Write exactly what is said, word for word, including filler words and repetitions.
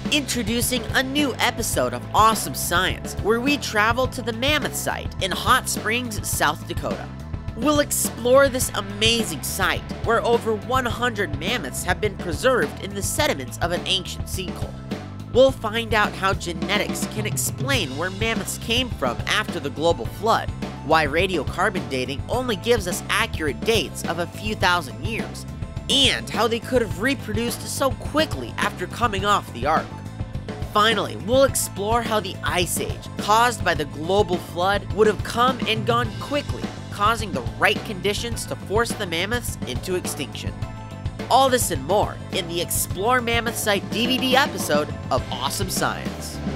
Introducing a new episode of Awesome Science, where we travel to the Mammoth Site in Hot Springs, South Dakota. We'll explore this amazing site, where over one hundred mammoths have been preserved in the sediments of an ancient sinkhole. We'll find out how genetics can explain where mammoths came from after the global flood, why radiocarbon dating only gives us accurate dates of a few thousand years, and how they could have reproduced so quickly after coming off the Ark. Finally, we'll explore how the Ice Age, caused by the global flood, would have come and gone quickly, causing the right conditions to force the mammoths into extinction. All this and more in the Explore Mammoth Site D V D episode of Awesome Science.